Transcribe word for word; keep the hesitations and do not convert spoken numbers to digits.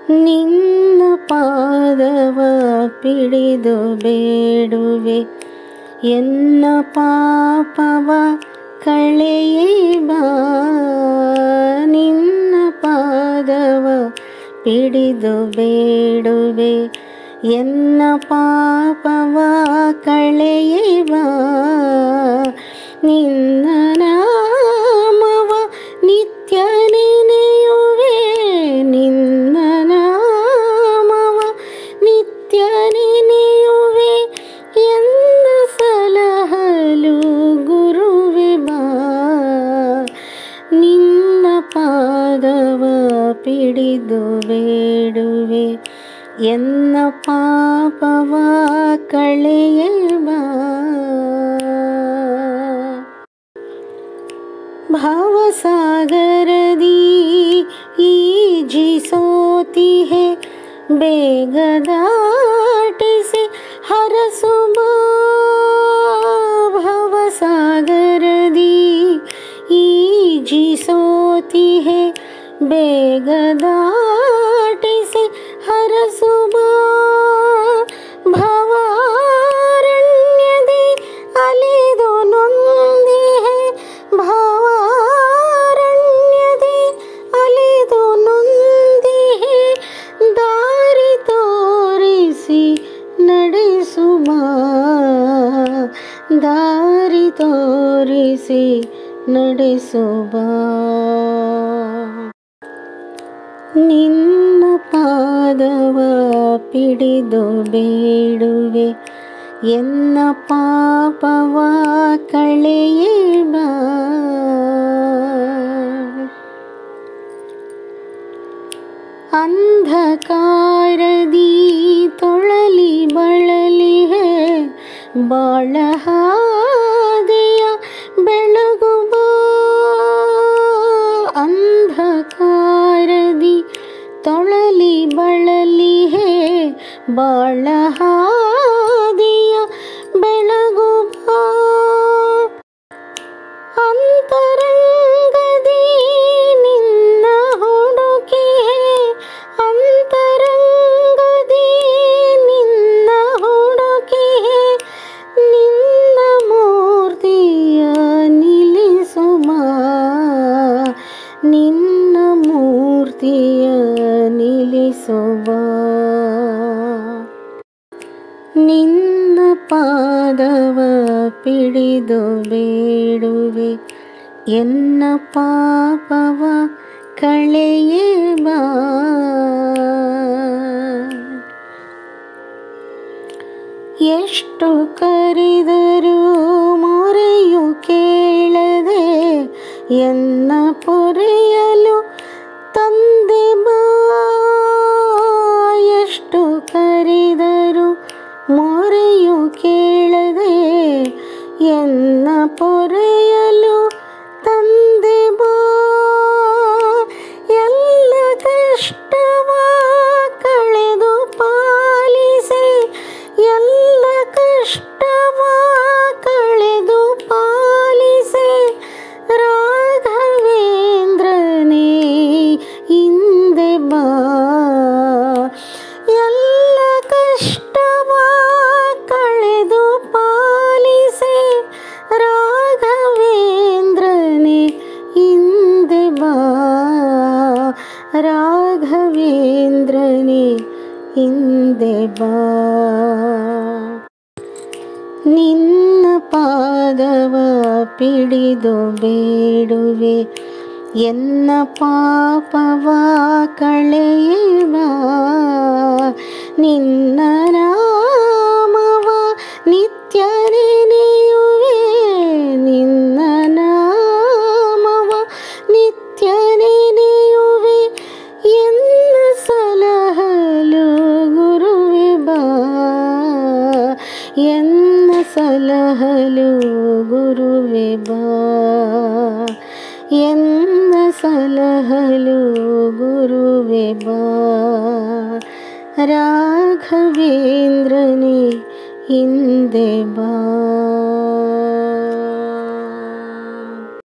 ನಿನ್ನ ಪಾದವ ಪಿಡಿದು ಬೇಡುವೆ, ಎನ್ನ ಪಾಪವ ಕಳೆಯೇ ಬಾ. ನಿನ್ನ ಪಾದವ ಪಿಡಿದು ಬೇಡುವೆ, ಎನ್ನ ಪಾಪವ ಕಳೆಯೇ ಬಾ. ನಿನ್ನ ನಾಮವ ನಿತ್ಯ ನೆನೆಯುವೆ, ನಿನ್ನ ನಾಮವ ನಿತ್ಯ ನೆನೆಯುವೆ, ಎನ್ನ ಸಲಹಲು ಗುರುವೆ ಬಾ. ನಿನ್ನ ಪಾದವ ಪಿಡಿದು ಬೇಡುವೆ, ಎನ್ನ ಪಾಪವ ಕಳೆಯೇ ಬಾ. ಭಾವಸಾಗರದಿ ಈಜಿಸೋತಿಹೆ, ಬೇಗ ದಾಟಿಸಿ ಹರಸು ಬಾ. ಭವಸಾಗರದಿ ಈಜಿಸೋತಿಹೆ, ಬೇಗ ದಾಟಿಸಿ ಹರಸು ಬಾ. ಭವಾರಣ್ಯದಿ ಅಲಿದು ನೊಂದಿಹೆ, ಭವಾರಣ್ಯದಿ ಅಲಿದು ನೊಂದಿಹೆ, ದಾರಿ ತೋರಿಸಿ ನಡೆಸು ಬಾ. ದಾರಿ ತೋರಿಸಿ ನಡೆಸು ಬಾ. ನಿನ್ನ ಪಾದವ ಪಿಡಿದು ಬೇಡುವೆ, ಎನ್ನ ಪಾಪವ ಕಳೆಯೇ ಬಾ. ಅಂಧಕಾರದಿ ತೊಳಲಿ ಬಳಲಿಹೆ, ಬಾಳ ಹಾದಿಯ ಬೆಳಗು ಬಾ. ಅಂಧಕಾರದಿ ತೊಳಲಿ ಬಳಲಿಹೆ, ಬಾಳ ಹಾದಿಯ ಬೆಳಗು ಬಾ. ಅಂತರಂಗದಿ ನಿನ್ನ ಹುಡುಕಿಹೆ, ಅಂತರಂಗದಿ ನಿನ್ನ ಹುಡುಕಿಹೆ, ನಿನ್ನ ಮೂರ್ತಿಯ ನಿಲ್ಲಿಸು ಬಾ. ನಿನ್ನ ಮೂರ್ತಿಯ ನಿಲ್ಲಿಸು ಬಾ. ನಿನ್ನ ಪಾದವ ಪಿಡಿದು ಬೇಡುವೆ, ಎನ್ನ ಪಾಪವ ಕಳೆಯೇ ಬಾ. ಎಷ್ಟು ಕರೆದರೂ ಮೊರೆಯು ಕೇಳದೆ, ಎನ್ನ ಪೊರೆಯಲು ತಂದೆ ಬಾ. ಎಷ್ಟು ಕರೆದರೂ ಮೊರೆಯು ಕೇಳದೆ, ಎನ್ನ ಪೊರೆಯಲು ತಂದೆ ಬಾ. ಎಲ್ಲ ಕಷ್ಟವ ಕಳೆದು ಪಾಲಿಸೆ, ಎಲ್ಲ ಕಷ್ಟವ ಕಳೆದು ಪಾಲಿಸೆ, ರಾಘವೇಂದ್ರನೇ ಹಿಂದೆ ಬಾ. ಎಲ್ಲ ಕಷ್ಟವ ಕಳೆದು ಪಾಲಿಸೆ, ರಾಘವೇಂದ್ರನೇ ಹಿಂದೆ ಬಾ. ರಾಘವೇಂದ್ರನೇ ಹಿಂದೆ ಬಾ. ನಿನ್ನ ಪಾದವ ಪಿಡಿದು ಬೇಡುವೆ, ಎನ್ನ ಪಾಪವ ಕಳೆಯೇ ಬಾ. ನಿನ್ನ ನಾಮವ ನಿತ್ಯ ನೆನೆಯುವೆ, ನಿನ್ನ ನಾಮವ ನಿತ್ಯ ನೆನೆಯುವೆ, ಎನ್ನ ಸಲಹಲು ಗುರುವೆ ಬಾ. ಎನ್ನ ಸಲಹಲು ಗುರುವೆ ಬಾ. ಎನ್ನ ಸಲಹಲು ಗುರುವೆ ಬಾ. ರಾಘವೇಂದ್ರನೇ ಹಿಂದೆ ಬಾ.